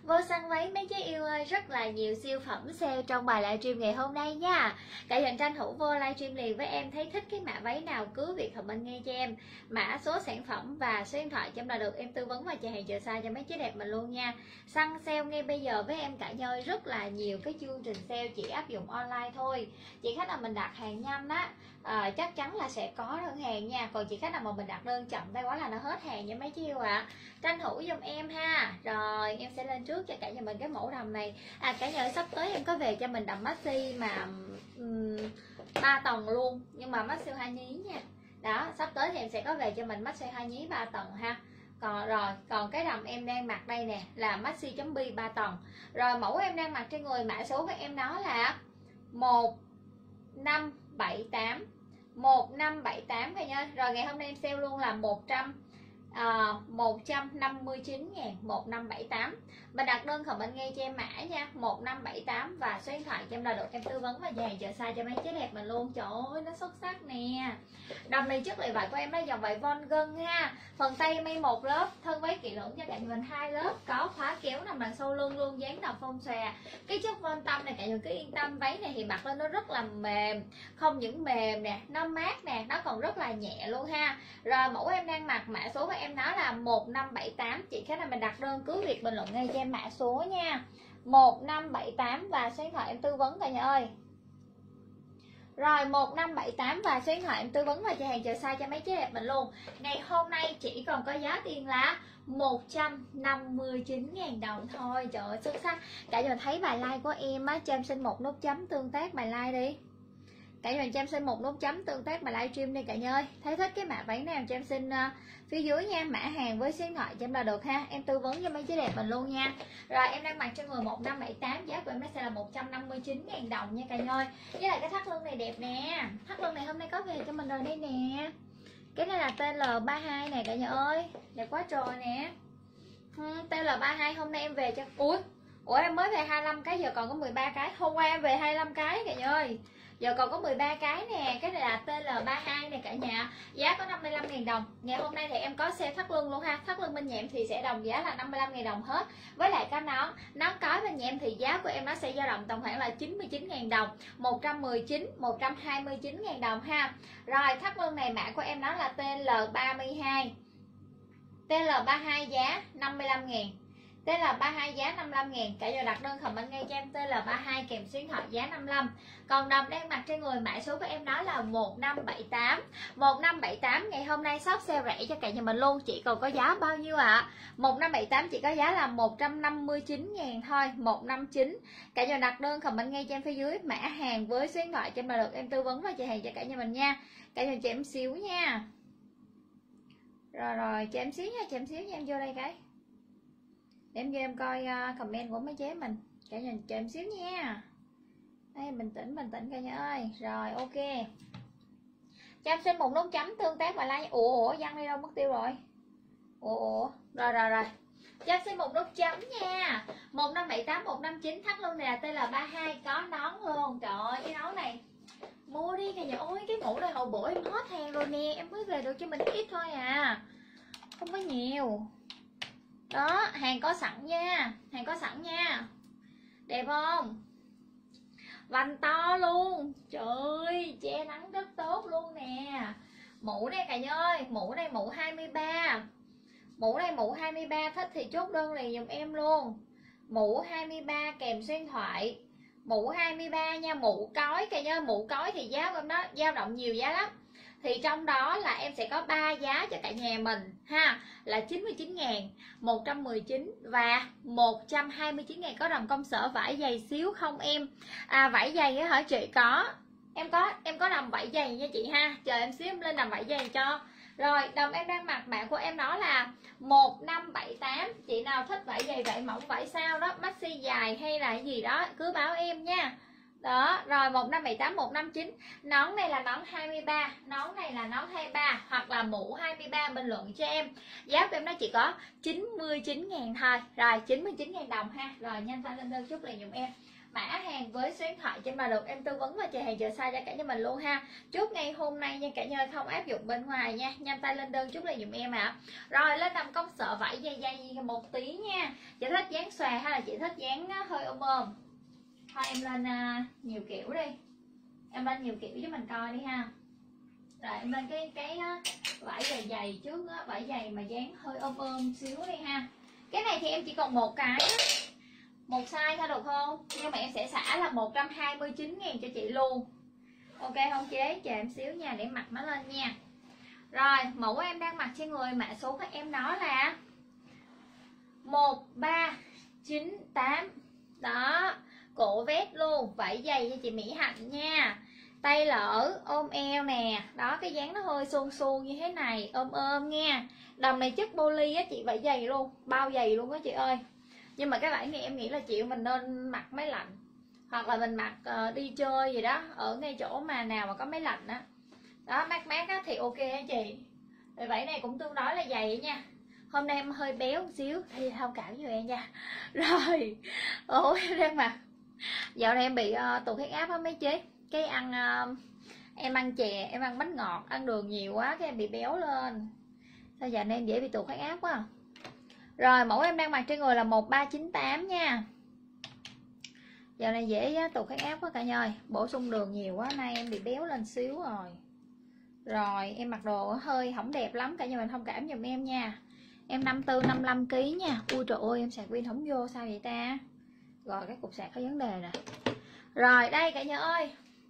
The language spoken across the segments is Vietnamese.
Vô săn váy mấy chế yêu ơi, rất là nhiều siêu phẩm sale trong bài livestream ngày hôm nay nha. Cả dành tranh thủ vô livestream liền với em, thấy thích cái mã váy nào cứ việc comment nghe cho em mã, số sản phẩm và số điện thoại cho em là được, em tư vấn và chờ hàng chờ size cho mấy chế đẹp mình luôn nha. Săn sale ngay bây giờ với em cả nhà ơi, rất là nhiều cái chương trình sale chỉ áp dụng online thôi. Chị khách nào mình đặt hàng nhanh á, chắc chắn là sẽ có đơn hàng nha. Còn chị khách nào mà mình đặt đơn chậm tay quá là nó hết hàng nha mấy chế yêu ạ. Tranh thủ giùm em ha. Rồi em sẽ lên trước cho cả nhà mình cái mẫu đầm này. Cả nhà ơi, sắp tới em có về cho mình đầm maxi mà 3 tầng luôn, nhưng mà maxi 2 nhí nha. Đó, sắp tới thì em sẽ có về cho mình maxi 2 nhí 3 tầng ha. Còn cái đầm em đang mặc đây nè là maxi.bi 3 tầng. Rồi mẫu em đang mặc trên người, mã số của em đó là 1578 1578 cả nhà. Rồi ngày hôm nay em sale luôn là 159.000 1578. Mình đặt đơn comment ngay cho em mã nha, 1578 và số điện thoại cho em là được, em tư vấn và dàn chờ size cho mấy chế đẹp mình luôn. Trời ơi nó xuất sắc nè. Đầm này chất liệu vải của em là dòng vải von gân ha. Phần tay may một lớp, thân váy kỹ lưỡng cho cả nhà mình 2 lớp, có khóa kéo nằm đằng sau lưng luôn, dáng đầm phong xòe. Cái chất von tâm này cả nhà cứ yên tâm, váy này thì mặc lên nó rất là mềm, không những mềm nè, nó mát nè, nó còn rất là nhẹ luôn ha. Rồi mẫu em đang mặc, mã số của em nó là 1578. Chị khách nào mình đặt đơn cứ việc bình luận ngay cho em mã số nha, 1578 và số điện thoại em tư vấn cả nhà ơi. Rồi 1578 và số điện thoại em tư vấn và chờ hàng chờ size cho mấy chế đẹp mình luôn. Ngày hôm nay chỉ còn có giá tiền là 159.000 đồng thôi. Trời ơi xuất sắc. Cả nhà thấy bài like của em á, cho em xin một nút chấm tương tác bài like đi. Cả nhà cho em xin một nút chấm tương tác bài livestream đi cả nhà ơi. Thấy thích cái mã váy nào cho em xin phía dưới nha, mã hàng với số điện thoại cho em là được ha. Em tư vấn cho mấy chế đẹp mình luôn nha. Rồi em đang mặc trên người 1578, giá của em nó sẽ là 159.000 đồng nha cả nhà ơi. Với lại cái thắt lưng này đẹp nè. Thắt lưng này hôm nay có về cho mình rồi đây nè. Cái này là TL32 nè cả nhà ơi. Đẹp quá trời nè. TL32 hôm nay em về cho. Ủa em mới về 25 cái, giờ còn có 13 cái. Hôm qua em về 25 cái cả nhà ơi, giờ còn có 13 cái nè. Cái này là TL32 này cả nhà, giá có 55.000 đồng. Ngày hôm nay thì em có sale thắt lưng luôn ha. Thắt lưng bên nhà em thì sẽ đồng giá là 55.000 đồng hết. Với lại cái nón cói bên nhà em thì giá của em nó sẽ dao động tầm khoảng là 99.000 đồng, 119, 129.000 đồng ha. Rồi thắt lưng này mã của em nó là TL32. TL32 giá 55.000. TL32 giá 55.000. Cả giờ đặt đơn comment ngay cho em TL32 kèm số điện thoại giá 55. Còn đầm đang mặc trên người, mã số của em đó là 1578. 1578 ngày hôm nay shop sale rẻ cho cả nhà mình luôn. Chỉ còn có giá bao nhiêu ạ? 1578 chỉ có giá là 159.000 thôi, 159. Cả nhà đặt đơn comment ngay cho em phía dưới mã hàng với số điện thoại cho em là được, em tư vấn và chờ hàng cho cả nhà mình nha. Cả nhà cho em xíu nha. Rồi cho em xíu nha, cho em xíu nha, em vô đây cái. Để em vô em coi comment của mấy chế mình. Cả nhà chờ em xíu nha. Đây bình tĩnh cả nhà ơi. Rồi ok. Cho em xin một nút chấm tương tác và like. Ủa Văn đi đâu mất tiêu rồi? Ủa. Rồi. Cho em xin một nút chấm nha. 1578 159 thắt lưng này là TL32, có nón luôn. Trời ơi cái nón này mua đi cả nhà ơi. Cái mũ này hồi bữa em hết hàng rồi nè, em mới về được cho mình ít thôi à, không có nhiều. Đó, hàng có sẵn nha, hàng có sẵn nha. Đẹp không? Vành to luôn. Trời ơi, che nắng rất tốt luôn nè. Mũ này cả nhà ơi, mũ này mũ 23. Mũ này mũ 23, thích thì chốt đơn liền giùm em luôn. Mũ 23 kèm số điện thoại. Mũ 23 nha, mũ cói cả nhà. Mũ cói thì giá của em đó dao động nhiều giá lắm. Thì trong đó là em sẽ có 3 giá cho cả nhà mình ha, là 99.000, 119 và 129.000. Có đầm công sở vải dày xíu không em? Vải dày á hả chị? Có. Em có đầm vải dày nha chị ha. Chờ em xíu em lên đầm vải dày cho. Rồi đầm em đang mặc mã của em đó là 1578. Chị nào thích vải dày, vải mỏng, vải sao đó, maxi dài hay là gì đó cứ báo em nha. Đó, rồi 1578 159. Nón này là nón 23, nón này là nón 23 hoặc là mũ 23, bình luận cho em. Giá của em nó chỉ có 99.000 thôi. Rồi 99.000 đồng ha. Rồi nhanh tay lên đơn chút liền giùm em. mã hàng với số điện thoại trên mà được em tư vấn và chờ hàng chờ size cho cả nhà mình luôn ha. Chốt ngay hôm nay nha cả nhà, không áp dụng bên ngoài nha, nhanh tay lên đơn chốt lại dùm em ạ. Rồi lên làm công sợ vải dày một tí nha. Chị thích dáng xòe hay là chị thích dáng hơi ôm ôm? Thôi em lên nhiều kiểu đi, em lên nhiều kiểu cho mình coi đi ha. Rồi em lên cái vải dày trước á, vải dày mà dáng hơi ôm xíu đi ha. Cái này thì em chỉ còn một cái á, một size thôi được không? Nhưng mà em sẽ xả là 129.000 cho chị luôn. Ok không chế? Chờ em xíu nha để mặc nó lên nha. Rồi mẫu em đang mặc trên người, mã số của em đó là 1398. Đó, cổ vest luôn, vải dày cho chị Mỹ Hạnh nha. Tay lỡ ôm eo nè. Đó, cái dáng nó hơi suông suông như thế này, ôm nha. Đầm này chất poly á chị, vải dày luôn, bao dày luôn á chị ơi. Nhưng mà cái vải này em nghĩ là chị mình nên mặc máy lạnh, hoặc là mình mặc đi chơi gì đó ở ngay chỗ mà nào mà có máy lạnh á, đó mát á thì ok á chị. Rồi vải này cũng tương đối là dày nha. Hôm nay em hơi béo một xíu thì thông cảm cho em nha. Rồi em đang mặc, dạo này em bị tụt huyết áp á mấy chế. Cái em ăn chè, em ăn bánh ngọt, ăn đường nhiều quá cái em bị béo lên. Sao giờ này em dễ bị tụt huyết áp quá. Rồi mẫu em đang mặc trên người là 1398 nha. Giờ này dễ tụt huyết áp quá cả nhà ơi, bổ sung đường nhiều quá, nay em bị béo lên xíu rồi. Rồi em mặc đồ hơi không đẹp lắm, cả nhà mình thông cảm giùm em nha. Em 54-55 kg nha. Ui trời ơi em sạc pin không vô sao vậy ta. Rồi cái cục sạc có vấn đề nè. Rồi đây cả nhà ơi,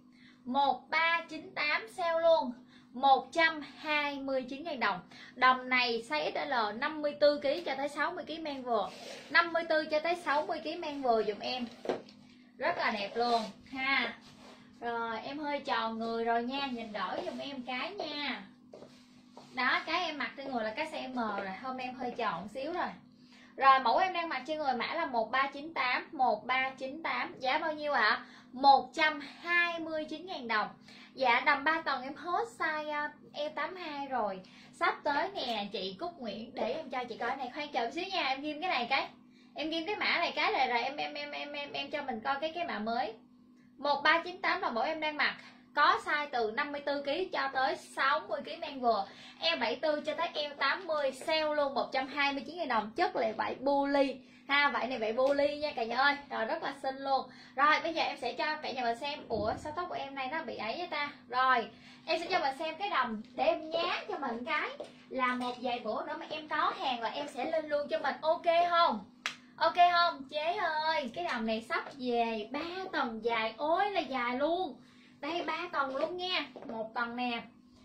1398 sale luôn, 129.000 đồng. Đầm này size XL 54 kg cho tới 60 kg men vừa, 54 cho tới 60 kg men vừa dùm em. Rất là đẹp luôn ha. Rồi em hơi tròn người rồi nha, nhìn đỡ dùm em cái nha. Đó, cái em mặc trên người là cái size M rồi, hôm nay em hơi tròn xíu rồi. Rồi mẫu em đang mặc trên người mã là 1398, giá bao nhiêu ạ? 129.000 đồng. Dạ đầm 3 tầng em hết size E82 rồi. Sắp tới nè chị Cúc Nguyễn, để em cho chị coi cái này, khoan chờ một xíu nha, em ghim cái này cái. Em ghim cái mã này cái rồi em cho mình coi cái mã mới. 1398 là mẫu em đang mặc, có size từ 54 kg cho tới 60 kg men vừa, eo 74 cho tới eo 80, sale luôn 129.000 đồng, chất liệu vải poly ha, vải này vải poly nha cả nhà ơi. Rồi rất là xinh luôn. Rồi bây giờ em sẽ cho cả nhà mình xem, ủa sao tóc của em này nó bị ấy vậy ta. Rồi em sẽ cho mình xem cái đầm để em nhá cho mình cái là một vài bữa nữa mà em có hàng là em sẽ lên luôn cho mình, ok không? Ok không chế ơi? Cái đầm này sắp về 3 tầng dài, ôi là dài luôn. Đây 3 tầng luôn nha. 1 tầng nè,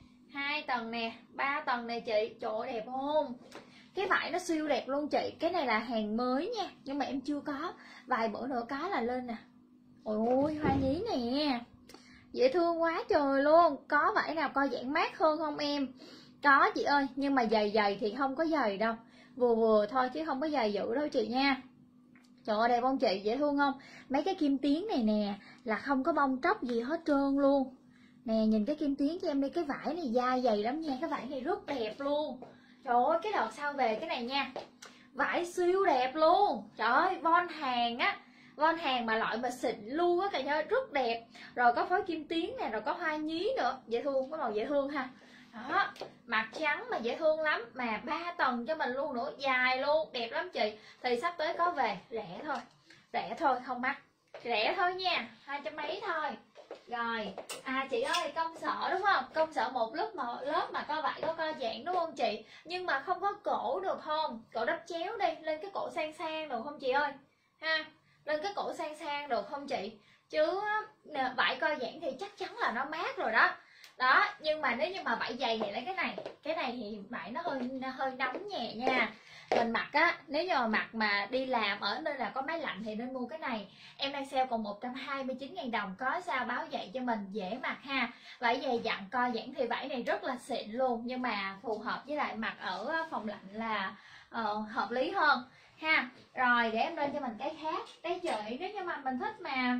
2 tầng nè, 3 tầng nè chị. Trời ơi đẹp không? Cái vải nó siêu đẹp luôn chị. Cái này là hàng mới nha, nhưng mà em chưa có, vài bữa nữa có là lên nè. Ôi hoa nhí nè, dễ thương quá trời luôn. Có vải nào coi giãn mát hơn không em? Có chị ơi, nhưng mà dày thì không có dày đâu, vừa thôi chứ không có dày dữ đâu chị nha. Trời ơi đẹp không chị, dễ thương không? Mấy cái kim tuyến này nè là không có bong tróc gì hết trơn luôn nè. Nhìn cái kim tuyến cho em đi, cái vải này da dày lắm nha, cái vải này rất đẹp luôn. Trời ơi cái đợt sau về cái này nha, vải siêu đẹp luôn. Trời ơi von hàng á, von hàng mà loại mà xịn luôn á cả nhà, rất đẹp. Rồi có phối kim tuyến nè, rồi có hoa nhí nữa, dễ thương, có màu dễ thương ha. Đó, mặt trắng mà dễ thương lắm, mà 3 tầng cho mình luôn nữa, dài luôn, đẹp lắm chị. Thì sắp tới có về, rẻ thôi không mắc, rẻ thôi nha, 200 mấy thôi. Rồi chị ơi, công sở đúng không? Công sở một lớp mà co vải có co giãn đúng không chị? Nhưng mà không có cổ được không? Cổ đắp chéo đi, lên cái cổ sang được không chị ơi ha? Lên cái cổ sang được không chị? Chứ vải co giãn thì chắc chắn là nó mát rồi đó. Đó, nhưng mà nếu như mà vải dày thì lấy cái này thì vải nó hơi nóng nhẹ nha. Mình mặc á, nếu như mà mặc mà đi làm ở nơi là có máy lạnh thì nên mua cái này. Em đang sale còn 129.000 đồng, có sao báo vậy cho mình dễ mặc ha. Vải dày dặn co giãn thì vải này rất là xịn luôn, nhưng mà phù hợp với lại mặc ở phòng lạnh là hợp lý hơn ha. Rồi để em lên cho mình cái khác. Đây chị, nếu như mà mình thích mà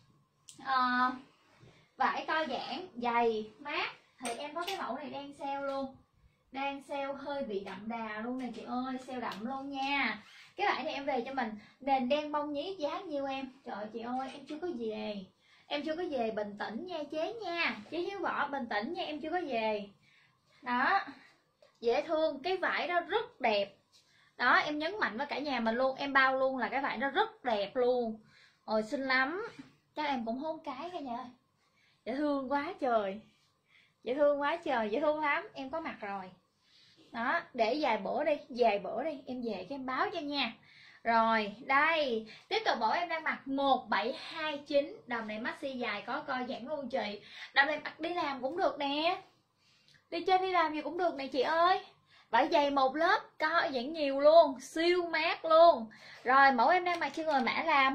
vải co giãn dày mát thì em có cái mẫu này đang sale luôn, đang sale hơi bị đậm đà luôn nè chị ơi, sale đậm luôn nha. Cái vải này em về cho mình nền đen bông nhí giá nhiêu em? Trời ơi, chị ơi em chưa có về. Em chưa có về, bình tĩnh nha chế nha. Chế Hiếu Võ bình tĩnh nha, em chưa có về. Đó, dễ thương, cái vải đó rất đẹp. Đó, em nhấn mạnh với cả nhà mình luôn, em bao luôn là cái vải nó rất đẹp luôn. Ôi xinh lắm. Chắc em cũng hôn cái cả nhà ơi. Dễ thương quá trời. Dễ thương quá trời, dễ thương lắm, em có mặt rồi. Đó, để vài bữa đi, em về cái em báo cho nha. Rồi, đây, tiếp tục mẫu em đang mặc 1729. Đầm này maxi dài có co giãn luôn chị. Đầm này mặc đi làm cũng được nè. Đi chơi đi làm gì cũng được nè chị ơi. Vải dày một lớp, co giãn nhiều luôn, siêu mát luôn. Rồi, mẫu em đang mặc trên người mã là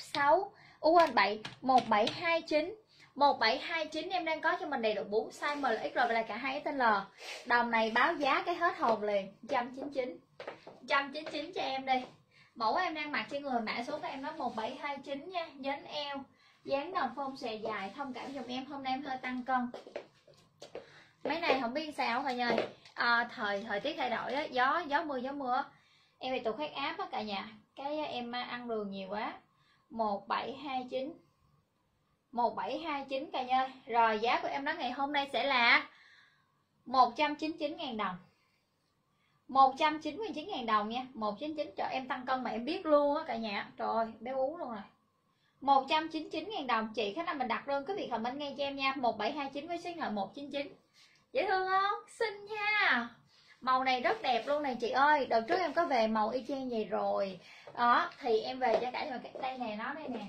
1729. 1729 em đang có cho mình đầy đủ 4 size M, L, X, R và là cả 2 XL. Đồng này báo giá cái hết hồn liền, 199 cho em đi. Mẫu em đang mặc trên người mã số của em nó 1729 nha, dến eo, dáng đồng phông xòe dài, thông cảm giùm em, hôm nay em hơi tăng cân. Mấy này không biết sao thôi nha. Thời tiết thay đổi á, gió mưa em bị tụt huyết áp á cả nhà, cái em ăn đường nhiều quá. 1729 cả nhà. Rồi giá của em đó ngày hôm nay sẽ là 199.000 đồng. 199.000 đồng nha. 199 cho em tăng cân mà em biết luôn á cả nhà. Trời ơi, béo ú luôn rồi. 199.000 đồng. Chị khách nào mình đặt đơn cứ việc comment ngay cho em nha. 1729 với số điện thoại 199. Dễ thương không? Xinh nha. Màu này rất đẹp luôn này chị ơi. Đợt trước em có về màu y chang vậy rồi. Đó, thì em về cho cả nhà đây nè, nó đây nè.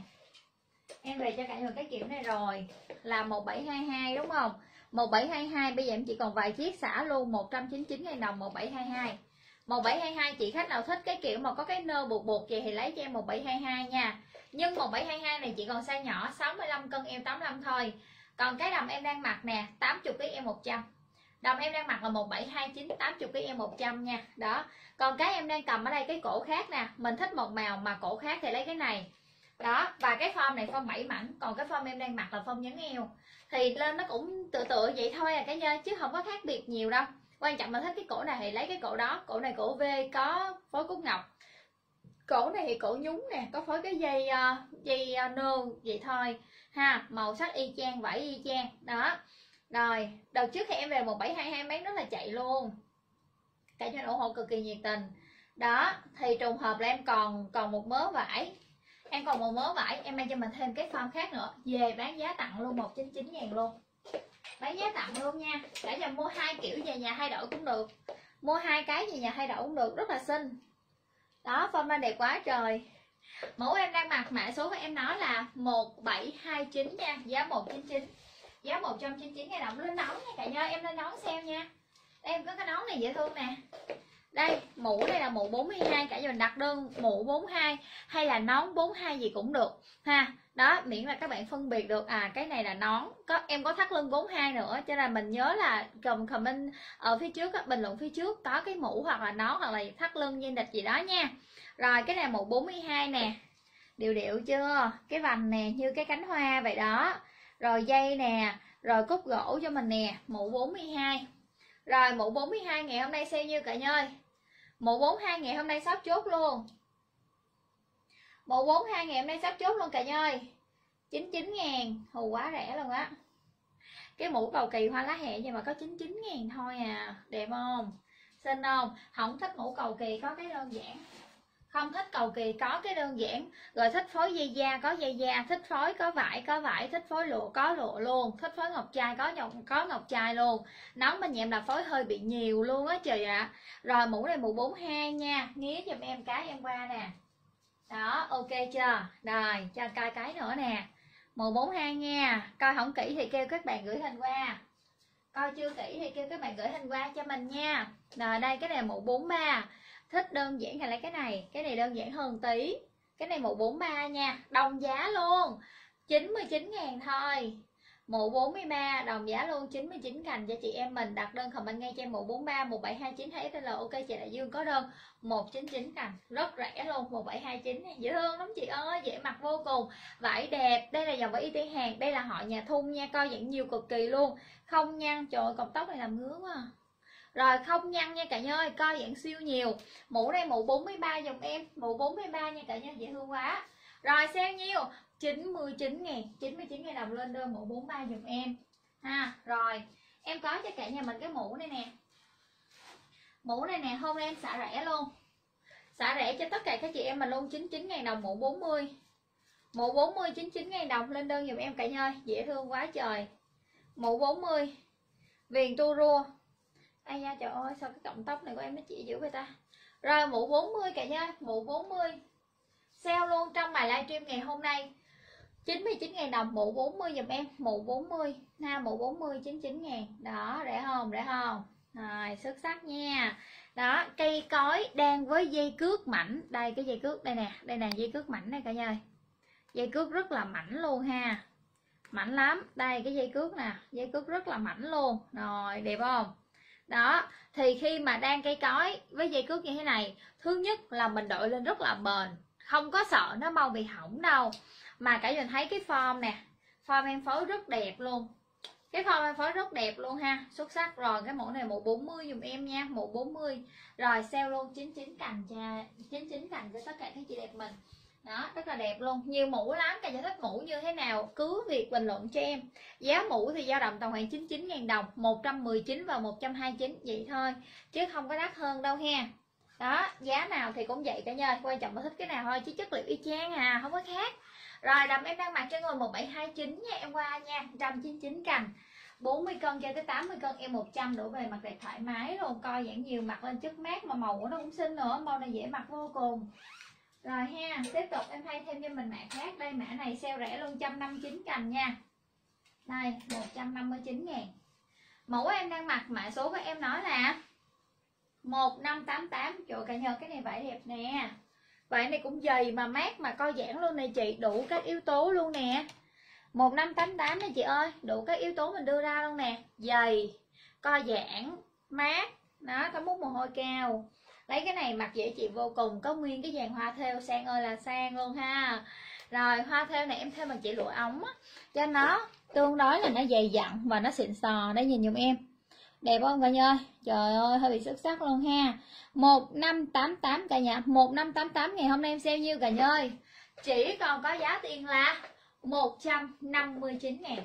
Em về cho cả nhà cái kiểu này rồi là 1722 đúng không? 1722 bây giờ em chỉ còn vài chiếc xả luôn, 199.000 đồng 1722. 1722 chị khách nào thích cái kiểu mà có cái nơ buộc buộc vậy thì lấy cho em 1722 nha. Nhưng 1722 này chỉ còn size nhỏ 65 cân eo 85 thôi. Còn cái đầm em đang mặc nè, 80 kg em 100. Đầm em đang mặc là 1729 80 kg em 100 nha. Đó. Còn cái em đang cầm ở đây cái cổ khác nè, mình thích một màu mà cổ khác thì lấy cái này. Đó, và cái form này form 7 mảnh, còn cái form em đang mặc là form nhấn eo. Thì lên nó cũng tựa vậy thôi à cả nhà, chứ không có khác biệt nhiều đâu. Quan trọng là thích cái cổ này thì lấy cái cổ đó. Cổ này cổ V có phối cúc ngọc. Cổ này thì cổ nhúng nè, có phối cái dây nơ vậy thôi ha. Màu sắc y chang, vải y chang. Đó. Rồi, đợt trước thì em về 1722 bán rất là chạy luôn. Cả cho ủng hộ cực kỳ nhiệt tình. Đó, thì trùng hợp là em còn một mớ vải. Em còn một mớ vải, em mang cho mình thêm cái form khác nữa. Về bán giá tặng luôn 199.000 luôn. Bán giá tặng luôn nha. Cả nhà mua hai kiểu về nhà thay đổi cũng được. Mua hai cái về nhà thay đổi cũng được, rất là xinh. Đó, form này đẹp quá trời. Mẫu em đang mặc mã số của em nói là 1729 nha, giá 199. Giá 199.000 đồng. Lên nón nha cả nhà, em lên nón xem nha. Đây em có cái nón này dễ thương nè. Đây, mũ đây là mũ 42, cả nhà mình đặt đơn mũ 42 hay là nón 42 gì cũng được ha. Đó, miễn là các bạn phân biệt được cái này là nón. Em có thắt lưng 42 nữa, cho nên mình nhớ là comment ở phía trước, bình luận phía trước có cái mũ hoặc là nón hoặc là thắt lưng dây địch gì đó nha. Rồi cái này mũ 42 nè. Điệu điệu chưa? Cái vành nè như cái cánh hoa vậy đó. Rồi dây nè, rồi cúc gỗ cho mình nè, mũ 42. Rồi mũ 42 ngày hôm nay sale nhiêu cả nhà ơi? Mũ 42 ngày hôm nay sắp chốt luôn. Mũ 42 ngày hôm nay sắp chốt luôn cả nhà ơi. 99.000, hù quá rẻ luôn á. Cái mũ cầu kỳ hoa lá hẹ nhưng mà có 99.000 thôi à. Đẹp không? Xinh không? Không thích mũ cầu kỳ có cái đơn giản. Không thích cầu kỳ có cái đơn giản. Rồi thích phối dây da có dây da, thích phối có vải, thích phối lụa có lụa luôn, thích phối ngọc trai có ngọc trai luôn. Nón bên nhà em là phối hơi bị nhiều luôn á trời ạ. Rồi mũ này mũ 42 nha, nghía giùm em cái em qua nè. Đó, ok chưa? Rồi, cho coi cái nữa nè. Mũ 42 nha. Coi không kỹ thì kêu các bạn gửi hình qua. Coi chưa kỹ thì kêu các bạn gửi hình qua cho mình nha. Rồi đây cái này mũ 43. Thích đơn giản hay lấy cái này đơn giản hơn tí. Cái này mũ 43 nha, đồng giá luôn 99.000 thôi. Mũ 43 đồng giá luôn 99 cành cho chị em mình. Đặt đơn comment ngay cho em mũ 43 1729 SL. Ok chị Đại Dương có đơn 199 cành, rất rẻ luôn. 1729 này dễ thương lắm chị ơi, dễ mặc vô cùng, vải đẹp. Đây là dòng vải y tế hàng, đây là họ nhà thun nha, coi dạng nhiều cực kỳ luôn, không nhăn. Trời ơi, cọng tóc này làm ngứa quá. Rồi không nhăn nha cả nhà ơi, co giãn siêu nhiều. Mũ đây mũ 43 dùm em, mũ 43 nha cả nhà, dễ thương quá. Rồi sale nhiêu? 99.000, 99.000 đồng lên đơn mũ 43 dùm em ha. Rồi em có cho cả nhà mình cái mũ này nè. Mũ này nè, hôm nay em xả rẻ luôn. Xả rẻ cho tất cả các chị em mình luôn, 99.000 đồng mũ 40. Mũ 40 99.000 đồng lên đơn dùm em cả nhà ơi, dễ thương quá trời. Mũ 40 viền tu rua. Ai da trời ơi, sao cái cọng tóc này của em nó chỉ dữ vậy ta. Rồi mũ 40 cả nhà, mũ 40 sale luôn trong bài livestream ngày hôm nay, 99.000 đồng mũ 40 dùm em, mũ 40 ha, mũ 40 99.000. Đó, rẻ không? Rẻ không? Rồi, xuất sắc nha. Đó, cây cối đang với dây cước mảnh. Đây cái dây cước đây nè, dây cước mảnh này cả nhà ơi. Dây cước rất là mảnh luôn ha. Mảnh lắm. Đây cái dây cước nè, dây cước rất là mảnh luôn. Rồi, đẹp không? Đó, thì khi mà đang cây cối với dây cước như thế này, thứ nhất là mình đội lên rất là bền, không có sợ nó mau bị hỏng đâu. Mà cả mình thấy cái form nè, form em phối rất đẹp luôn. Cái form em phối rất đẹp luôn ha, xuất sắc. Rồi cái mẫu này mũ 40 dùm em nha, mũ 40. Rồi sale luôn 99 cành cho 99 cành cho tất cả các chị đẹp mình. Đó, rất là đẹp luôn, nhiều mũ lắm. Cả nhà thích mũ như thế nào cứ việc bình luận cho em. Giá mũ thì dao động tầm khoảng 99.000 đồng, 119 và 129 vậy thôi, chứ không có đắt hơn đâu ha. Đó, giá nào thì cũng vậy cả nhà, quan trọng là thích cái nào thôi, chứ chất liệu y chang à, không có khác. Rồi đầm em đang mặc cho người 1729 nha, em qua nha, 199 cành, 40 cân cho tới 80 cân, em 100 đổ về mặc đẹp thoải mái luôn, coi giãn nhiều, mặc lên chất mát mà màu của nó cũng xinh nữa, màu này dễ mặc vô cùng. Rồi ha, tiếp tục em thay thêm cho mình mã khác. Đây mã này sale rẻ luôn, 159 cành nha. Đây 159.000. Mẫu em đang mặc, mã số của em nói là 1588. Trời cả nhà, cái này vải đẹp nè. Vải này cũng dày mà mát mà co giãn luôn nè chị, đủ các yếu tố luôn nè. 1588 này chị ơi, đủ các yếu tố mình đưa ra luôn nè. Dày, co giãn, mát. Đó, có mút mồ hôi cao. Lấy cái này mặc dễ chịu vô cùng, có nguyên cái dàn hoa thêu, sang ơi là sang luôn ha. Rồi hoa thêu này em thêm bằng chỉ lụa ống á, cho nó tương đối là nó dày dặn và nó xịn sò. Đây nhìn giùm em, đẹp không cả nhà ơi? Trời ơi hơi bị xuất sắc luôn ha. 1588 cả nhà, 1588 ngày hôm nay em sale nhiêu cả nhà ơi? Chỉ còn có giá tiền là 159.000.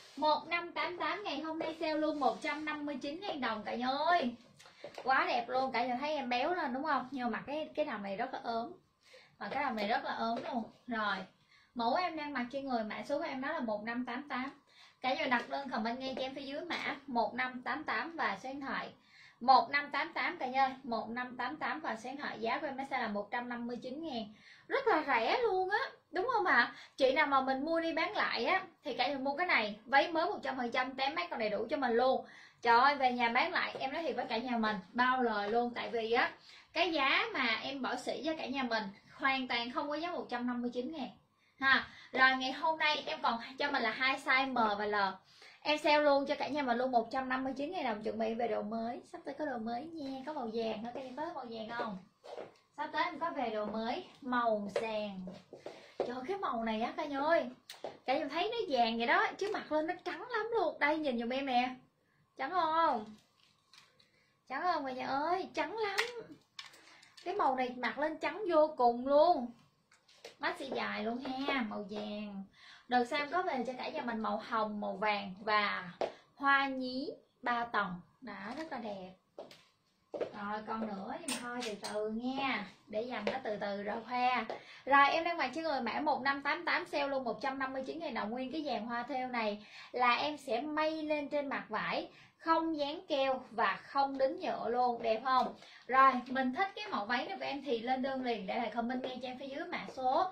1588 ngày hôm nay sale luôn 159.000 đồng cả nhà ơi. Quá đẹp luôn, cả nhà thấy em béo lên đúng không? Nhưng mà cái đầm này rất là ốm. Mà cái đầm này rất là ốm luôn. Rồi mẫu em đang mặc trên người, mã số của em đó là 1588. Cả nhà đặt đơn comment ngay cho em phía dưới mã 1588 và số điện thoại 1588 cả nhà, 1588 và số điện thoại. Giá của em sẽ là 159.000, rất là rẻ luôn á, đúng không ạ? Chị nào mà mình mua đi bán lại á thì cả nhà mua cái này, váy mới 100%, tém mát còn đầy đủ cho mình luôn. Trời ơi, về nhà bán lại em nói thiệt với cả nhà mình bao lời luôn, tại vì á cái giá mà em bỏ sỉ cho cả nhà mình hoàn toàn không có giá 159.000 ha. Rồi ngày hôm nay em còn cho mình là 2 size M và L, em sale luôn cho cả nhà mình luôn 159.000 đồng. Chuẩn bị về đồ mới, sắp tới có đồ mới nha, có màu vàng nữa, các em có màu vàng không? Sắp tới em có về đồ mới màu vàng. Trời, cái màu này á cả nhà ơi, cả nhà thấy nó vàng vậy đó chứ mặc lên nó trắng lắm luôn. Đây nhìn giùm em nè, trắng không? Trắng không cả nhà ơi? Trắng lắm. Cái màu này mặc lên trắng vô cùng luôn, mắt xì dài luôn ha, màu vàng. Đợt sau em có về cho cả nhà mình màu hồng, màu vàng và hoa nhí 3 tầng. Đó, rất là đẹp. Rồi còn nữa nhưng mà thôi từ từ nha, để dành nó từ từ rồi khoe. Rồi em đang mặc trên người mã 1588 sale luôn 159.000 đồng. Nguyên cái dàn hoa thêu này là em sẽ may lên trên mặt vải, không dán keo và không đính nhựa luôn, đẹp không? Rồi mình thích cái mẫu váy này của em thì lên đơn liền, để lại comment ngay cho em phía dưới mã số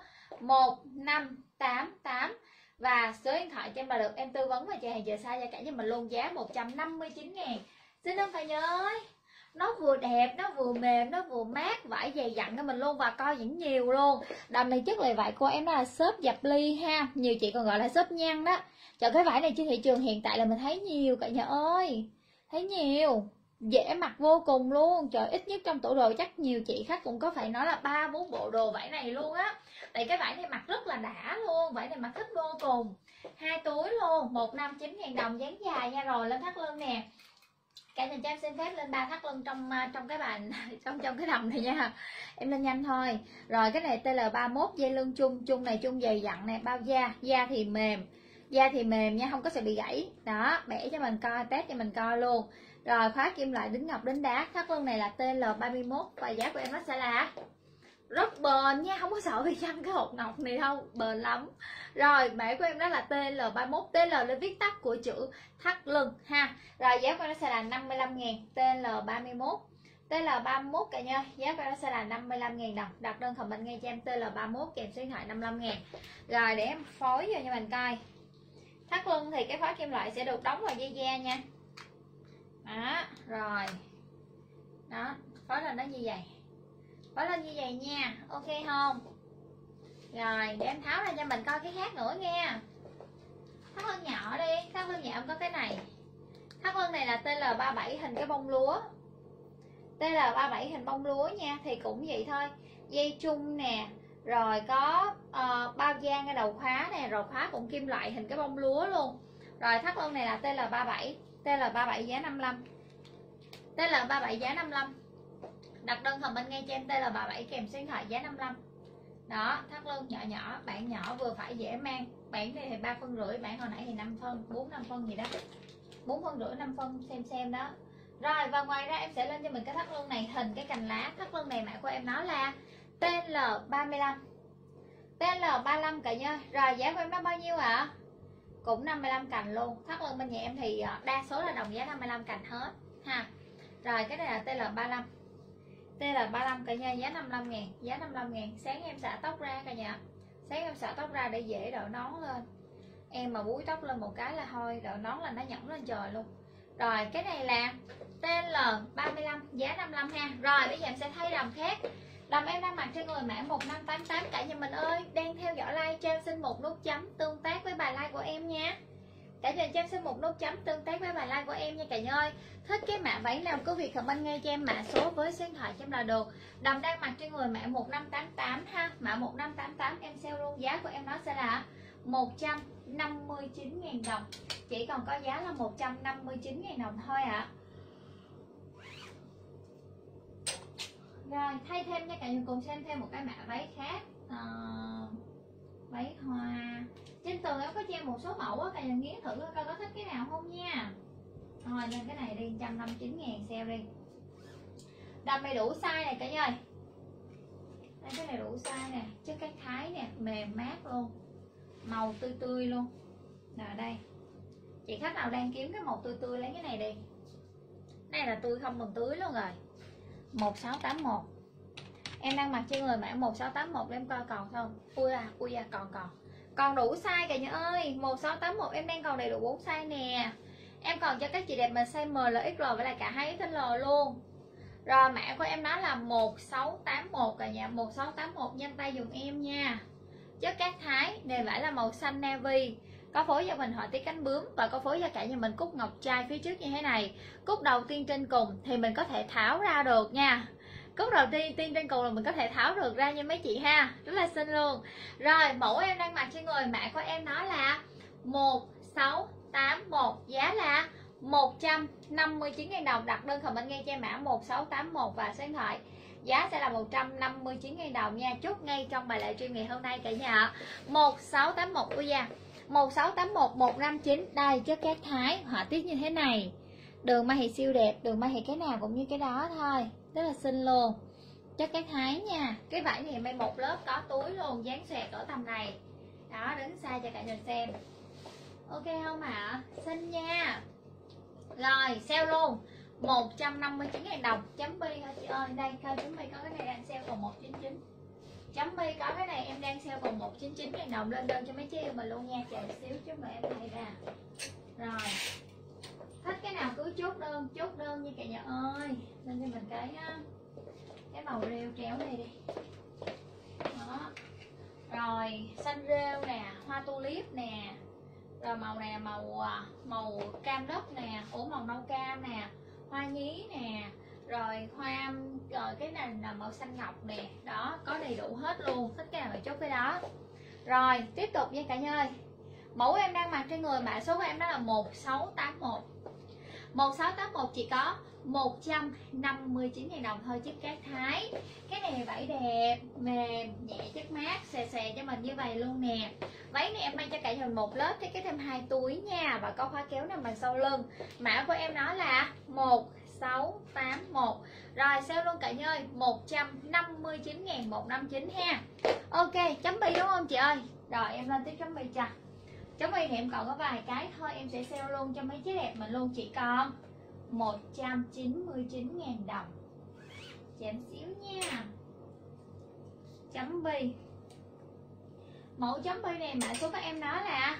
1588 và số điện thoại cho em là được em tư vấn và chờ hàng chờ xa cho cả nhà mình luôn. Giá 159.000. Xin ơn cả nhà ơi, nó vừa đẹp, nó vừa mềm, nó vừa mát, vải dày dặn cho mình luôn và co giãn nhiều luôn. Đầm này chất liệu vải của em đó là xốp dập ly ha, nhiều chị còn gọi là xốp nhăn đó. Trời, cái vải này trên thị trường hiện tại là mình thấy nhiều cả nhà ơi, thấy nhiều, dễ mặc vô cùng luôn. Trời, ít nhất trong tủ đồ chắc nhiều chị khách cũng có phải nói là 3-4 bộ đồ vải này luôn á. Tại cái vải này mặc rất là đã luôn, vải này mặc thích vô cùng. 2 túi luôn, 159.000 đồng, dáng dài nha. Rồi lên thắt lưng nè, Cả nhà cho em xin phép lên 3 thắt lưng trong cái bàn trong cái đầm này nha. Em lên nhanh thôi. Rồi cái này TL31 dây lưng chung này chung dày dặn nè, bao da thì mềm. Da thì mềm nha, không có sẽ bị gãy. Đó, bẻ cho mình coi, test cho mình coi luôn. Rồi khóa kim loại đính ngọc đính đá. Thắt lưng này là TL31 và giá của em nó sẽ là rất bền nha, không có sợ bị chăn cái hột ngọc này đâu, bền lắm. Rồi mã của em đó là TL31, TL là viết tắt của chữ thắt lưng ha. Rồi giá của em nó sẽ là 55.000, TL31 TL31 cả nhà, giá của em nó sẽ là 55.000 đồng. Đặt đơn comment ngay cho em TL31 kèm số điện thoại 55.000. Rồi để em phối vô cho mình coi. Thắt lưng thì cái khóa kim loại sẽ được đóng vào dây da nha. Đó, rồi. Đó, phối lên nó như vậy. Phối lên như vậy nha, ok không? Rồi, để em tháo ra cho mình coi cái khác nữa nha. Thắt lưng nhỏ đi, thắt lưng nhỏ em có cái này. Thắt lưng này là TL37 hình cái bông lúa. TL37 hình bông lúa nha, thì cũng vậy thôi. Dây chung nè, rồi có bao da ngay đầu khóa nè, rồi khóa cũng kim loại hình cái bông lúa luôn. Rồi thắt lưng này là TL37, TL37 giá 55. TL37 giá 55. Đặt đơn comment ngay cho em TL37 kèm số điện thoại giá 55. Đó, thắt lưng nhỏ nhỏ, bạn nhỏ vừa phải dễ mang. Bạn này thì 3,5 phân, bạn hồi nãy thì 5 phân, 4-5 phân gì đó. 4,5 phân, 5 phân xem đó. Rồi và ngoài ra em sẽ lên cho mình cái thắt lưng này hình cái cành lá. Thắt lưng này mã của em nó là TL35. TL35 cả nha. Rồi giá của em nó bao nhiêu ạ? Cũng 55 cành luôn. Thắt lưng bên nhà em thì đa số là đồng giá 55 cành hết ha. Rồi cái này là TL35. TL35 cả nhà, giá 55.000, giá 55.000. Sáng em xả tóc ra cả nhà. Sáng em xả tóc ra để dễ đội nón lên. Em mà búi tóc lên một cái là thôi, đội nón là nó nhỏng lên trời luôn. Rồi cái này là TL35, giá 55 ha. Rồi bây giờ em sẽ thay đầm khác. Đầm em đang mặc trên người mã 1588. Cả nhà mình ơi, đang theo dõi live cho em xin một nút chấm tương tác với bài live của em nha. Cả nhà cho em xin một nút chấm tương tác với bài live của em nha cả nhà ơi. Thích cái mã váy nào cứ việc comment ngay cho em mã số với số điện thoại cho em là được. Đầm đang mặc trên người mã 1588 ha. Mã 1588 em sale luôn, giá của em nó sẽ là 159.000 đồng. Chỉ còn có giá là 159.000 đồng thôi ạ. Rồi thay thêm nha cả nhà, cùng xem thêm một cái mã váy khác. Váy hoa. Trên tường em có treo một số mẫu á, cả nhà nghiến thử coi có thích cái nào không nha. Rồi lên cái này đi, 159.000 sale đi. Đầm này đủ size này cả nhà ơi. Đây cái này đủ size nè, chất cái thái nè, mềm mát luôn. Màu tươi tươi luôn. Rồi đây. Chị khách nào đang kiếm cái màu tươi tươi lấy cái này đi. Này là tươi không còn tưới luôn rồi. 1681. Em đang mặc trên người mã 1681 em coi còn không? Ui à còn đủ size cả nhà ơi. 1681 em đang còn đầy đủ 4 size nè. Em còn cho các chị đẹp mình size M, L, XL với lại cả 2XL luôn. Rồi mã của em nó là 1681 cả nhà, 1681 nhanh tay dùng em nha. Chất cát thái, nền vải là màu xanh navy. Có phối cho mình họa tiết cánh bướm và có phối cho cả nhà mình cúc ngọc trai phía trước như thế này. Cúc đầu tiên trên cùng thì mình có thể tháo ra được nha. Cúc đầu tiên trên cùng là mình có thể tháo được ra nha mấy chị ha. Rất là xinh luôn. Rồi mẫu em đang mặc trên người, mã của em nó là 1681, giá là 159.000 đồng. Đặt đơn comment ngay cho em mã 1681 và số điện thoại. Giá sẽ là 159.000 đồng nha. Chốt ngay trong bài livestream ngày hôm nay cả nhà. 1681 ui da. 1681 159. Đây chất cát thái họa tiết như thế này. Đường may thì siêu đẹp, đường may thì cái nào cũng như cái đó thôi. Rất là xinh luôn. Chất cát thái nha. Cái vải này may một lớp có túi luôn, dáng xòe cỡ tầm này. Đó, đứng xa cho cả nhà xem. Ok không ạ? Xinh nha. Rồi, sale luôn 159.000 đồng. Chấm bi hả chị ơi? Đây, coi chấm bi có cái này đang sale còn 199. Chấm bi có cái này em đang sale còn 199.000 đồng. Lên đơn cho mấy chị em mình luôn nha. Chờ xíu chứ mà em thay ra. Rồi. Thích cái nào cứ chốt đơn nha cả nhà ơi. Lên cho mình cái màu rêu tréo này đi. Đó. Rồi, xanh rêu nè, hoa tulip nè. Rồi màu này là màu cam đất nè, màu nâu cam nè, hoa nhí nè, rồi hoa, rồi cái này là màu xanh ngọc nè. Đó, có đầy đủ hết luôn. Thích cái nào phải chốt cái đó. Rồi, tiếp tục nha cả nhà ơi. Mẫu em đang mặc trên người, mã số của em đó là 1681. 1681 chỉ có 159.000 đồng thôi chiếc cát Thái. Cái này vải đẹp, mềm, nhẹ, chất mát, xè xè cho mình như vậy luôn nè. Váy này em may cho cả nhà mình một lớp, thiết kế thêm 2 túi nha, và có khóa kéo nằm bằng sau lưng. Mã của em nó là 1681. Rồi sale luôn cả nhà ơi, 159.159 ha. Ok, chấm bi đúng không chị ơi? Rồi em lên tiếp chấm bi cho. Chấm bi thì em còn có vài cái thôi, em sẽ sale luôn cho mấy chiếc đẹp mình luôn, chỉ còn 199.000 đồng. Chém xíu nha. Chấm bi. Mẫu chấm bi này mã số các em nói là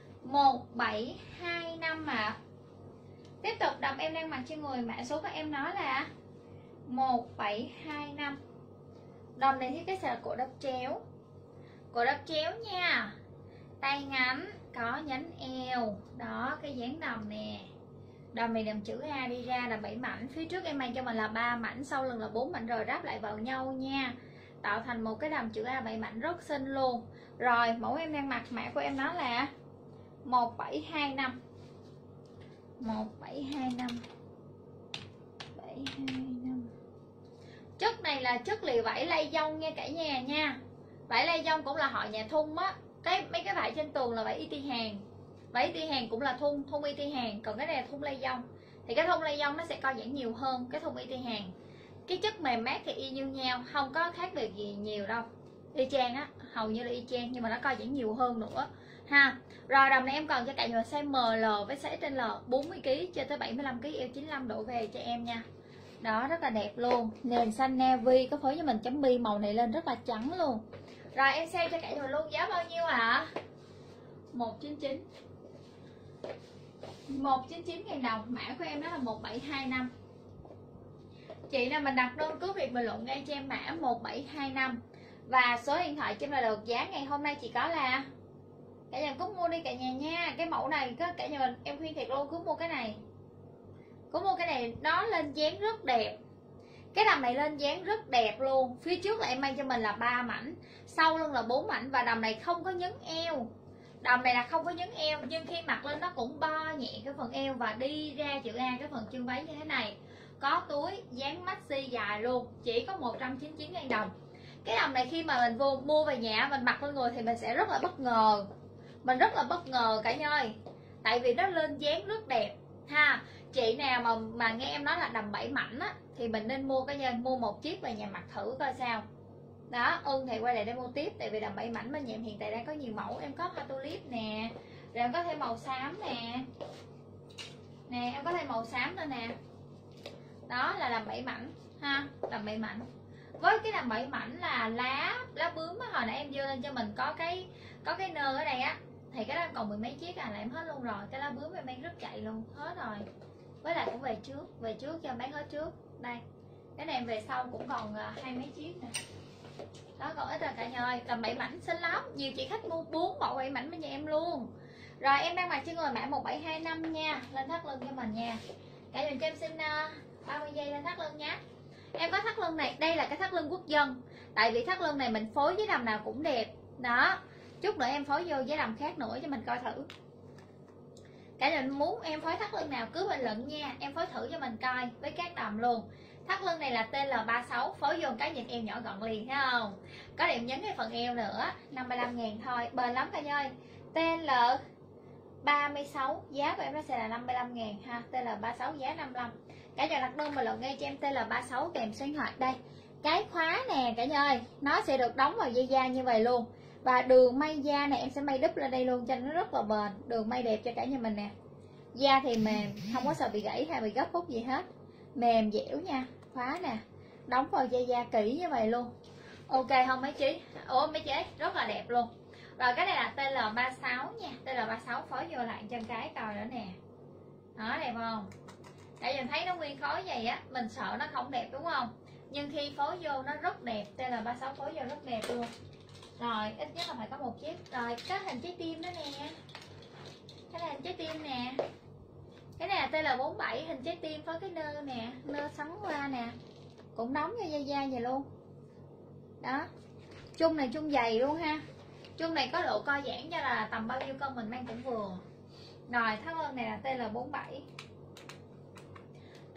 1725 ạ. Tiếp tục đọc em đang mặc trên người, mã số các em nói là 1725. Đầm này thiết kế sẽ là cổ đắp chéo. Cổ đắp chéo nha. Tay ngắn, có nhánh eo. Đó, cái dáng đầm nè. Đầm này đầm chữ A đi ra là 7 mảnh. Phía trước em mang cho mình là 3 mảnh, sau lưng là 4 mảnh rồi ráp lại vào nhau nha, tạo thành một cái đầm chữ A 7 mảnh rất xinh luôn. Rồi mẫu em đang mặc, mã của em nó là 1725. 1725. 725. Chất này là chất lì vải lay dông nha cả nhà nha. Vải lay dông cũng là họ nhà thun á. Mấy cái vải trên tường là vải y hàng. Vải y hàng cũng là thun y hàng, còn cái này là thun lay dông. Thì cái thun lay dông nó sẽ co giãn nhiều hơn cái thun y hàng. Cái chất mềm mát thì y như nhau, không có khác biệt gì nhiều đâu. Y chang á, hầu như là y chang, nhưng mà nó co giãn nhiều hơn nữa ha. Rồi đầm này em còn cho cả nhà size ML với size XL 40kg cho tới 75kg, eo 95 độ về cho em nha. Đó, rất là đẹp luôn. Nền xanh navy, có phối với mình chấm bi, màu này lên rất là trắng luôn. Rồi em sale cho cả nhà luôn, giá bao nhiêu ạ? 199. 199.000 đồng. Mã của em đó là 1725. Chị nào mình đặt đơn cứ việc bình luận ngay cho em mã 1725 và số điện thoại cho em là được. Giá ngày hôm nay chỉ có là cả nhà cứ mua đi cả nhà nha. Cái mẫu này cả nhà mình em khuyên thiệt luôn, cứ mua cái này. Cứ mua cái này, nó lên dáng rất đẹp. Cái đầm này lên dáng rất đẹp luôn. Phía trước là em mang cho mình là 3 mảnh, sau lưng là 4 mảnh, và đầm này không có nhấn eo. Đầm này là không có nhấn eo, nhưng khi mặc lên nó cũng bo nhẹ cái phần eo và đi ra chữ A cái phần chân váy như thế này. Có túi dáng maxi dài luôn, chỉ có 199.000 đồng. Cái đầm này khi mà mình mua về nhà mình mặc lên người thì mình sẽ rất là bất ngờ. Mình rất là bất ngờ cả nhà ơi. Tại vì nó lên dáng rất đẹp ha. Chị nào mà nghe em nói là đầm 7 mảnh á, thì mình nên mua mua một chiếc về nhà mặc thử coi sao. Đó, thì quay lại để mua tiếp. Tại vì đầm 7 mảnh bên nhà em hiện tại đang có nhiều mẫu. Em có hoa tulip nè, rồi em có thêm màu xám nè. Nè, em có thêm màu xám nữa nè. Đó là đầm 7 mảnh ha, đầm 7 mảnh. Với cái đầm 7 mảnh là lá bướm á, hồi nãy em dơ lên cho mình có cái nơ ở đây á, thì cái đó còn 10 mấy chiếc là em hết luôn rồi. Cái lá bướm em mang rất chạy luôn, hết rồi. Với lại cũng về trước cho bán hết trước. Đây, cái này em về sau cũng còn 20 mấy chiếc nè. Đó, còn ít rồi cả nhà ơi. Đầm 7 mảnh xinh lắm, nhiều chị khách mua 4 mẫu 7 mảnh bên nhà em luôn. Rồi em đang mặc trên người mã 1725 nha. Lên thắt lưng cho mình nha. Cả nhà cho em xin 30 giây lên thắt lưng nhé. Em có thắt lưng này, đây là cái thắt lưng quốc dân. Tại vì thắt lưng này mình phối với đầm nào cũng đẹp. Đó, chút nữa em phối vô với đầm khác nữa cho mình coi thử. Cả nhà muốn em phối thắt lưng nào cứ bình luận nha. Em phối thử cho mình coi với các đầm luôn. Thắt lưng này là TL36, phối vô cái nhìn eo nhỏ gọn liền thấy không? Có điểm nhấn cái phần eo nữa, 55.000 thôi, bền lắm cả nhà ơi. TL36, giá của em nó sẽ là 55.000 ha. TL36 giá 55. Cả nhà đặt đơn bình luận ngay cho em TL36 kèm số điện thoại đây. Cái khóa nè cả nhà ơi, nó sẽ được đóng vào dây da như vậy luôn. Và đường may da này em sẽ may đúp lên đây luôn cho nó rất là bền. Đường may đẹp cho cả nhà mình nè. Da thì mềm, không có sợ bị gãy hay bị gấp khúc gì hết. Mềm dẻo nha. Khóa nè, đóng vào dây da kỹ như vậy luôn. Ok không mấy chị? Mấy chế rất là đẹp luôn. Rồi cái này là TL36 nha. TL36 phối vô lại chân cái coi nữa nè. Đó, đẹp không? Tại vì mình thấy nó nguyên khối vậy á, mình sợ nó không đẹp đúng không? Nhưng khi phối vô nó rất đẹp. TL36 phối vô rất đẹp luôn. Rồi ít nhất là phải có một chiếc. Rồi cái hình trái tim đó nè. Cái này hình trái tim nè. Cái này là TL47, hình trái tim phối cái nơ nè, nơ xoắn qua nè, cũng đóng cho dây da vậy luôn. Đó, chung này chung dày luôn ha. Chung này có độ co giãn cho là tầm bao nhiêu cân mình mang cũng vừa. Rồi thắt lưng này là TL47.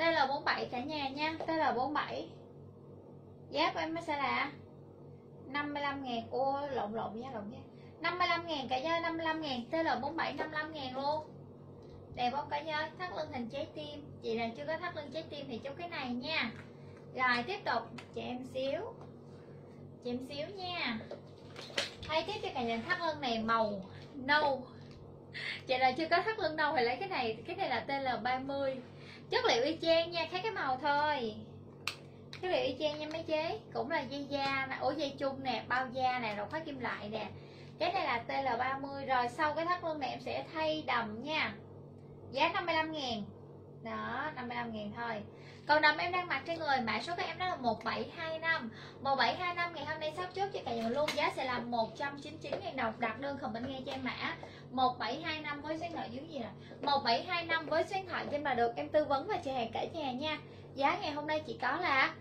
TL47 cả nhà nha. TL47 giá của em nó sẽ là 55.000. Ô lộn giá 55.000 cả nhà, 55.000. TL47 55.000 luôn. Đẹp không cả nhà? Thắt lưng hình trái tim. Chị nào chưa có thắt lưng trái tim thì chốt cái này nha. Rồi tiếp tục chị em xíu nha. Hay tiếp cho cả nhà thắt lưng này màu nâu. Chị nào chưa có thắt lưng nâu thì lấy cái này là TL30. Chất liệu y chang nha, khác cái màu thôi. Chất liệu y chang nha mấy chế. Cũng là dây da nè, dây chung nè, bao da nè, rồi khóa kim loại nè. Cái này là TL30. Rồi sau cái thắt lưng này em sẽ thay đầm nha. Giá 55.000. Đó, 55.000 thôi. Còn đầm em đang mặc trên người, mã số các em đó là 1725. 1725 ngày hôm nay sắp chốt cho cả nhà luôn. Giá sẽ là 199.000 đồng. Đặt đơn comment nghe cho em mã 1725 với số điện thoại dưới gì nè, 1725 với số điện thoại trên mà được em tư vấn và chờ hàng cả nhà nha. Giá ngày hôm nay chỉ có là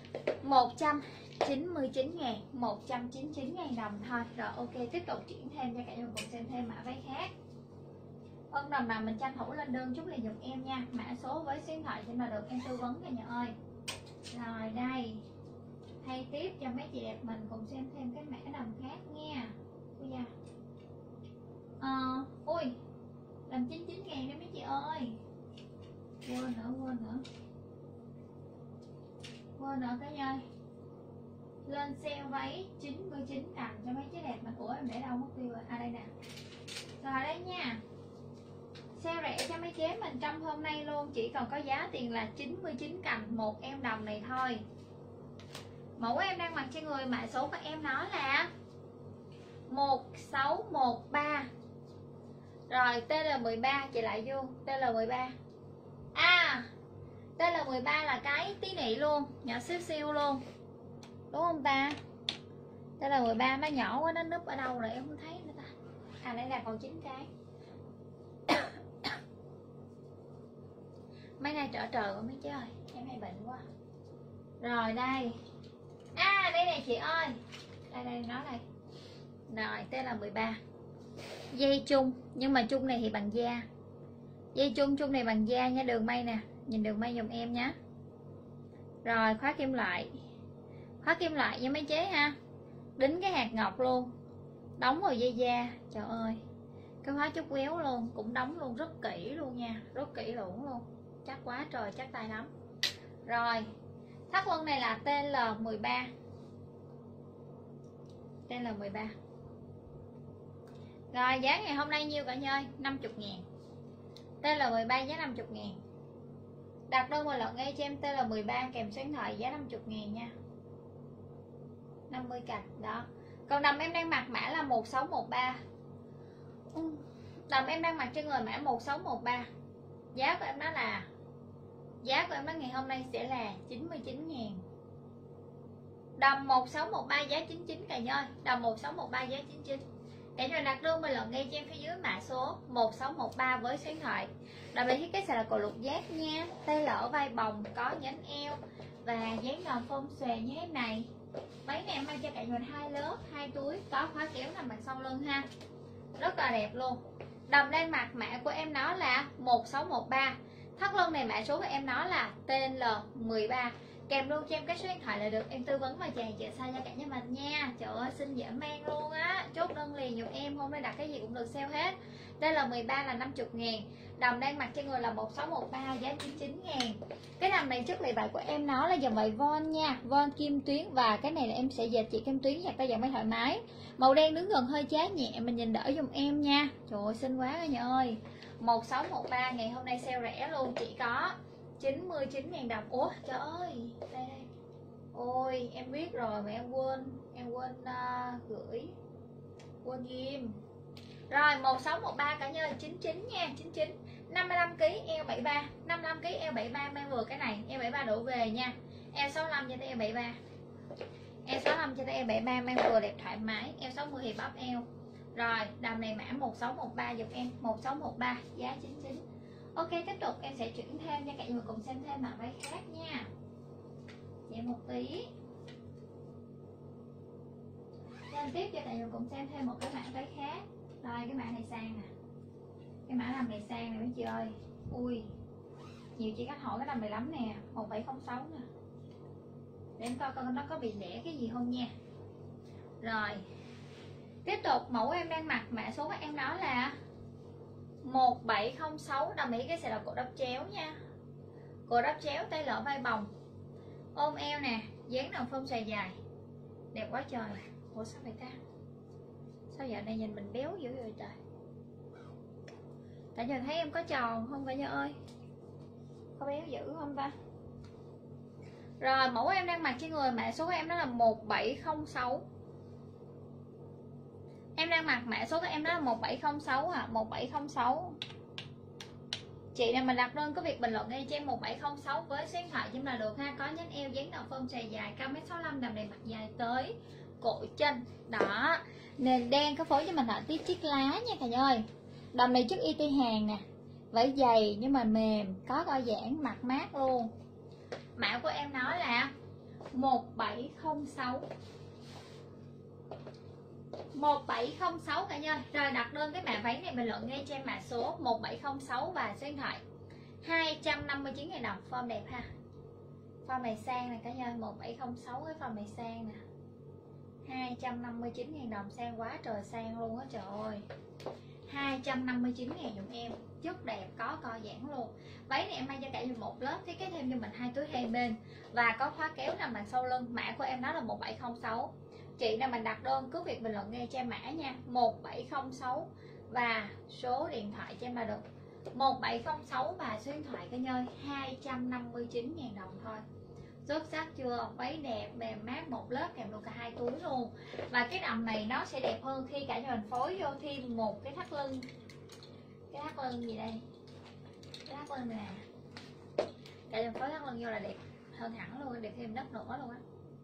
199.000, 199.000 đồng thôi. Rồi ok, tiếp tục chuyển thêm cho cả nhà cùng xem thêm mã váy khác. Đồng nào mình tranh thủ lên đơn chút liền giùm em nha. Mã số với số điện thoại trên mà được em tư vấn cả nhà ơi. Rồi đây, hay tiếp cho mấy chị đẹp mình cùng xem thêm cái mã đầm khác nha. Ui da, ui đầm 99.000 đấy mấy chị ơi. Quên nữa cả nhà ơi. Lên sale váy 99 đầm cho mấy chị đẹp mình. Ủa em để đâu mất tiêu rồi? À đây nè. Rồi đây nha, sale rẻ cho mấy chế mình trong hôm nay luôn. Chỉ còn có giá tiền là 99 cành một em đầm này thôi. Mẫu em đang mặc trên người, mã số của em nó là 1613. Rồi TL13 chị lại vô TL13. TL13 là cái tí nị luôn, nhỏ xíu luôn, đúng không ta? TL13 nó nhỏ quá, nó núp ở đâu rồi em không thấy nữa ta. À đây là còn 9 cái. Mấy nay trở trời quá mấy chứ ơi, em hay bệnh quá. Rồi đây, đây này chị ơi, đây nó đây. Rồi TL13 dây chung, nhưng mà chung này thì bằng da. Dây chung này bằng da nha, đường may nè, nhìn đường may giùm em nhé. Rồi khóa kim loại với mấy chế ha, đính cái hạt ngọc luôn, đóng vào dây da. Trời ơi, cái khóa chút quéo luôn, cũng đóng luôn rất kỹ luôn nha, rất kỹ lưỡng luôn, chắc quá trời, chắc tay lắm. Rồi thắt lưng này là TL13. Rồi giá ngày hôm nay nhiêu cả nhà ơi? 50.000. TL13 giá 50.000. Đặt đơn một lần ngay cho em TL13 kèm số điện thoại giá 50.000 nha. 50 cành đó. Còn đầm em đang mặc mã là 1613. Đầm em đang mặc trên người mã 1613. Giá của em đó ngày hôm nay sẽ là 99.000. Đầm 1613 giá 99 cả nhà ơi. Đầm 1613 giá 99. Cả nhà đặt đơn một lần ngay cho em phía dưới mã số 1613 với số điện thoại. Đặc biệt thiết kế sẽ là cổ lục giác nha, tay lỡ vai bồng, có nhánh eo và dáng đòn phông xòe như thế này. Váy này em mang cho cả nhà 2 lớp, 2 túi, có khóa kéo nằm bằng sau lưng ha, rất là đẹp luôn. Đầm đang mặc mã của em nó là 1613. Thắt lưng này mã số của em nó là TL13. Kèm luôn cho em cái số điện thoại là được em tư vấn và chàng chợ size cho cả nhà mình nha. Trời ơi xinh dễ mang luôn á. Chốt đơn liền giùm em, hôm nay đặt cái gì cũng được sale hết. TL13 là 50.000. Đầm đang mặc trên người là 1613 giá 99.000. Cái đầm này chất liệu vải của em nó là dòng vải von nha, von kim tuyến. Và cái này là em sẽ dệt chỉ kim tuyến, giặt tay dòng mới thoải mái. Màu đen đứng gần hơi cháy nhẹ, mình nhìn đỡ giùm em nha. Trời ơi xinh quá cả nhà ơi. 1613 ngày hôm nay sale rẻ luôn, chỉ có 99.000 đồng. Ủa trời ơi, đây. Ôi em biết rồi mà em quên gửi, quên ghim. Rồi 1613 cả nhà 99 nha, 99. 55kg eo 73, 55kg eo 73 mang vừa cái này, eo 73 đổ về nha. Eo 65 cho tới eo 73. Eo 65 cho tới eo 73 mang vừa đẹp thoải mái, eo 60 thì bắp eo. Rồi, đầm này mã 1613 giùm em, 1613 giá 99. Ok, tiếp tục em sẽ chuyển thêm cho cả nhà cùng xem thêm mã váy khác nha. Vậy một tí. Lên tiếp cho cả nhà cùng xem thêm một cái mã váy khác. Rồi cái mã này sang nè. Cái mã đầm này sang nè mấy chị ơi. Ui, nhiều chị khách hỏi cái đầm này lắm nè, 1706 nè. Để em coi nó có bị đẻ cái gì không nha. Rồi tiếp tục mẫu em đang mặc, mã số các em đó là 1706. Đồng ý cái sẽ là cổ đắp chéo nha, cổ đắp chéo, tay lỡ vai bồng, ôm eo nè, dáng đồng phong xòe dài, đẹp quá trời. Ủa sao vậy ta, sao giờ này nhìn mình béo dữ vậy trời. Cả nhà thấy em có tròn không cả nhà ơi, có béo dữ không ta? Rồi mẫu em đang mặc trên người, mã số của em đó là 1706. Em đang mặc mã số của em đó là 1706 à, 1706. Chị nào mình đặt đơn có việc bình luận ngay cho em 1706 với số điện thoại chúng là được ha. Có nhánh eo, dáng đầu phong xòe dài, cao 1m65, đầm này mặt dài tới cổ chân. Đó, nền đen có phối cho mình họa tiết chiếc lá nha cả nhà ơi. Đầm này chất y tây hàng nè, vải dày nhưng mà mềm, có co giãn, mặt mát luôn. Mã của em nó là 1706. 1706 cả nhà. Rồi đặt đơn cái mã váy này bình luận ngay cho em mã số 1706 và số điện thoại 259.000 đồng. Form đẹp ha, form này sang này cả nhà. 1706 cái form này sang nè, 259.000 đồng, sang quá trời sang luôn á trời ơi. 259.000 dùm em, chất đẹp, có co giãn luôn. Váy này em may cho cả dùm một lớp, thiết kế thêm cho mình 2 túi hai bên và có khóa kéo nằm đằng sau lưng. Mã của em đó là 1706. Chị nào mình đặt đơn cứ việc bình luận nghe cho em mã nha, 1706 và số điện thoại cho em là được. 1706 và số điện thoại cả nhơi, 259.000 đồng thôi. Xuất sắc chưa? Váy đẹp, mềm mát, một lớp kèm được cả 2 túi luôn. Và cái đầm này nó sẽ đẹp hơn khi cả nhà mình phối vô thêm một cái thắt lưng. Cái thắt lưng gì đây? Cái thắt lưng này nè, cả nhà phối thắt lưng vô là đẹp hơn hẳn luôn, đẹp thêm đất nữa luôn á.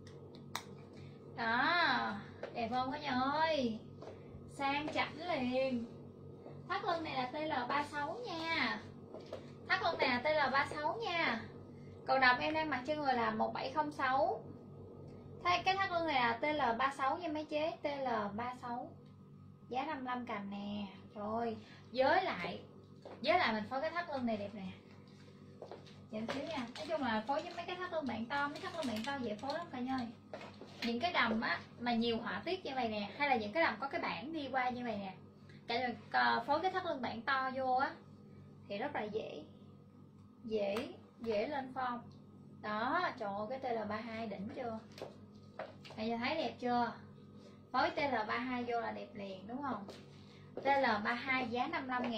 Đó, đẹp không cả nhà ơi, sang chảnh liền. Thắt lưng này là TL36 nha, thắt lưng này là TL36 nha. Còn đầm em đang mặc trên người là 1706. Thế cái thắt lưng này là TL36 nha mấy chế, TL36. Giá 55 cành nè. Rồi, với lại mình phối cái thắt lưng này đẹp nè. Nhìn xíu nha. Nói chung là phối với mấy cái thắt lưng bạn to, mấy thắt lưng bạn to dễ phối lắm cả nhà ơi. Những cái đầm á mà nhiều họa tiết như vậy nè, hay là những cái đầm có cái bảng đi qua như vậy nè, cả nhà phối cái thắt lưng bạn to vô á thì rất là dễ lên form. Đó, trời ơi cái TL32 đỉnh chưa? Bây giờ thấy đẹp chưa? Phối TL32 vô là đẹp liền đúng không? TL32 giá 55.000.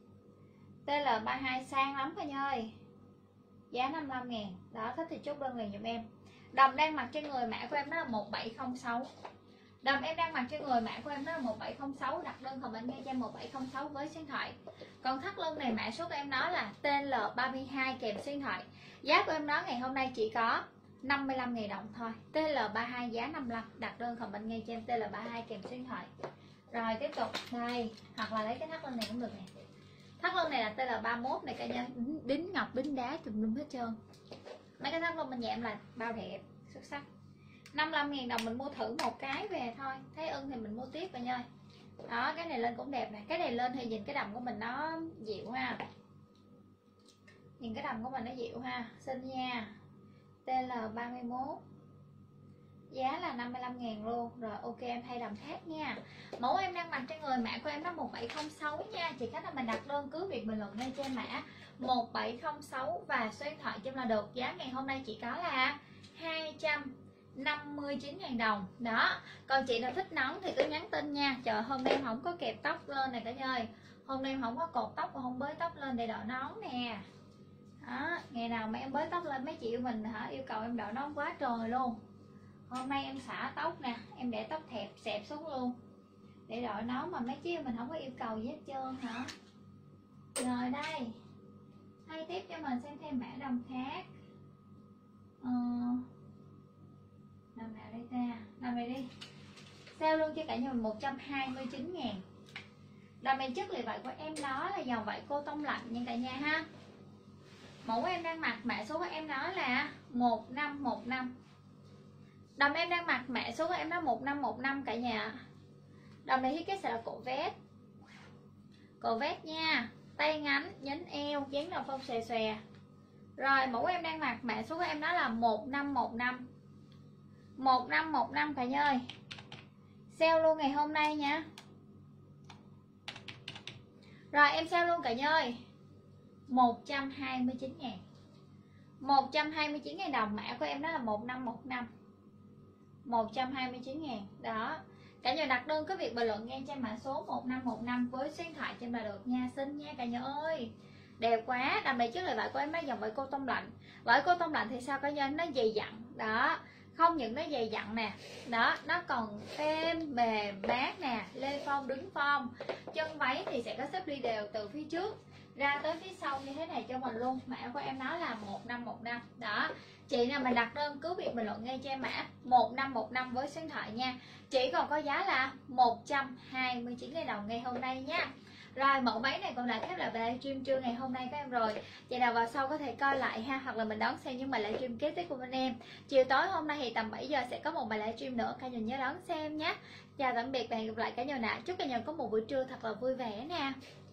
TL32 sang lắm cả nhà ơi. Giá 55.000. Đó, thích thì chốt đơn liền giùm em. Đầm đang mặc trên người mã của em đó là 1706. Đầm em đang mặc trên người mã của em đó là 1706. Đặt đơn comment ngay cho em 1706 với số điện thoại. Còn thắt lưng này mã số của em đó là TL32 kèm số điện thoại. Giá của em đó ngày hôm nay chỉ có 55.000 đồng thôi. TL32 giá 55. Đặt đơn comment ngay cho em TL32 kèm số điện thoại. Rồi tiếp tục đây, hoặc là lấy cái thắt lưng này cũng được nè. Thắt lưng này là TL31 này cả nhà, đính ngọc đính đá tùm lum hết trơn. Mấy cái thắt lưng mình nhẹm là bao đẹp, xuất sắc. 55.000 đồng mình mua thử một cái về thôi, thấy ưng thì mình mua tiếp cả nhà. Đó, cái này lên cũng đẹp nè. Cái này lên thì nhìn cái đầm của mình nó dịu ha. Nhìn cái đầm của mình nó dịu ha, xinh nha. TL31 giá là 55.000 luôn. Rồi ok em thay đầm khác nha. Mẫu em đang mặc trên người mã của em đó 1706 nha. Chị khách là mình đặt đơn cứ việc bình luận ngay trên mã 1706 và số điện thoại cho là được. Giá ngày hôm nay chỉ có là 259.000 đồng. Đó, còn chị nào thích nón thì cứ nhắn tin nha. Trời, hôm nay em không có kẹp tóc lên này cả nhà ơi. Hôm nay em không có cột tóc và không bới tóc lên để đội nón nè. Đó, ngày nào mà em bới tóc lên mấy chị của mình yêu cầu em đội nón quá trời luôn. Hôm nay em xả tóc nè, em để tóc thẹp xẹp xuống luôn để đội nón mà mấy chị mình không có yêu cầu gì hết trơn hả. Rồi đây, hay tiếp cho mình xem thêm mã đầm khác. Đầm nào đây ta? Đầm này đi. Sale luôn cho cả nhà mình 129.000. Đầm này chất liệu vải của em đó là dòng vải cô tông lạnh nha cả nhà ha. Mẫu em đang mặc mã số của em đó là 1515. Đầm em đang mặc mã số của em đó 1515 cả nhà. Đầm này thiết kế sẽ là cổ vest. Cổ vest nha, tay ngắn, nhánh eo, dáng đầu phong xòe xòe. Rồi mẫu em đang mặc, mã số của em đó là 1515. 1515 cả nhà ơi. Sale luôn ngày hôm nay nha. Rồi em sale luôn cả nhà ơi. 129.000. 129.000 đồng, mã của em đó là 1515. 129.000. Đó. Cả nhà đặt đơn có việc bình luận nghe trên mã số 1515 với số điện thoại trên là được nha. Xinh nha cả nhà ơi. Đẹp quá. Đầm này trước là vải của em nó dòng vải cô tông lạnh. Vải cô tông lạnh thì sao cả nhà, nó dày dặn. Đó. Không những nó dày dặn nè, đó, nó còn êm mềm mát nè, lê phong đứng phong. Chân váy thì sẽ có xếp ly đều từ phía trước ra tới phía sau như thế này cho mình luôn. Mã của em nói là 1515. Đó. Chị nào mà đặt đơn cứ việc bình luận ngay cho em mã 1515 với số điện thoại nha. Chỉ còn có giá là 129.000 đồng ngày hôm nay nha. Rồi mẫu váy này còn đã khép lại bài livestream trưa ngày hôm nay của em rồi. Chị nào vào sau có thể coi lại ha, hoặc là mình đón xem những bài livestream kế tiếp của bên em. Chiều tối hôm nay thì tầm 7 giờ sẽ có một bài livestream nữa, cả nhà nhớ đón xem nhé. Chào tạm biệt và hẹn gặp lại cả nhà nào. Chúc cả nhà có một buổi trưa thật là vui vẻ nè.